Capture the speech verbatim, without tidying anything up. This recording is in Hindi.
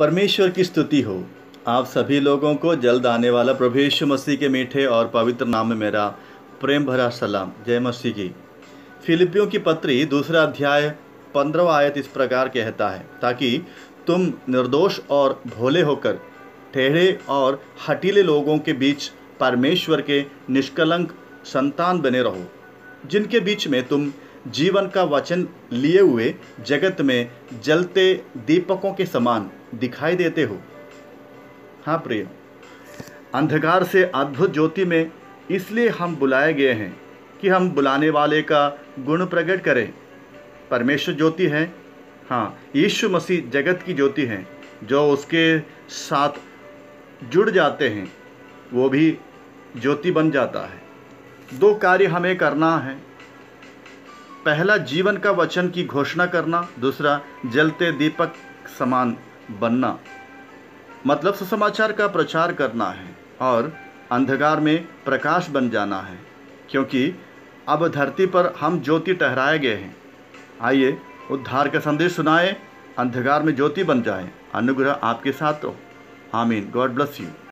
परमेश्वर की स्तुति हो। आप सभी लोगों को जल्द आने वाला प्रभु यीशु मसीह के मीठे और पवित्र नाम में मेरा प्रेम भरा सलाम। जय मसीह की। फिलिपियों की पत्री दूसरा अध्याय पंद्रहवां आयत इस प्रकार कहता है, ताकि तुम निर्दोष और भोले होकर टेढ़े और हठीले लोगों के बीच परमेश्वर के निष्कलंक संतान बने रहो, जिनके बीच में तुम जीवन का वचन लिए हुए जगत में जलते दीपकों के समान दिखाई देते हो। हाँ प्रिय, अंधकार से अद्भुत ज्योति में इसलिए हम बुलाए गए हैं कि हम बुलाने वाले का गुण प्रकट करें। परमेश्वर ज्योति है। हाँ, यीशु मसीह जगत की ज्योति हैं। जो उसके साथ जुड़ जाते हैं वो भी ज्योति बन जाता है। दो कार्य हमें करना है। पहला, जीवन का वचन की घोषणा करना। दूसरा, जलते दीपक समान बनना, मतलब सुसमाचार का प्रचार करना है और अंधकार में प्रकाश बन जाना है, क्योंकि अब धरती पर हम ज्योति ठहराए गए हैं। आइए उद्धार का संदेश सुनाएं, अंधकार में ज्योति बन जाएं। अनुग्रह आपके साथ हो। आमीन। God bless you.